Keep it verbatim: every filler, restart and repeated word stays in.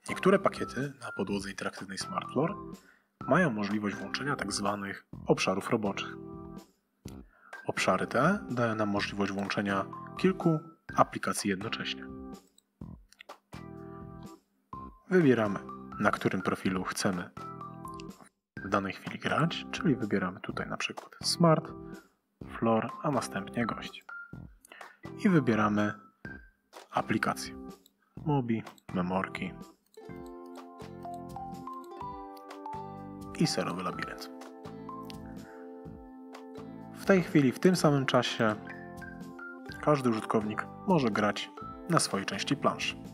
Niektóre pakiety na podłodze interaktywnej SmartFloor mają możliwość włączenia tzw. obszarów roboczych. Obszary te dają nam możliwość włączenia kilku aplikacji jednocześnie. Wybieramy, na którym profilu chcemy w danej chwili grać, czyli wybieramy tutaj na przykład Smart, Floor, a następnie gość. I wybieramy aplikacje. Mobi, Memorki i serowy labirynt. W tej chwili, w tym samym czasie każdy użytkownik może grać na swojej części planszy.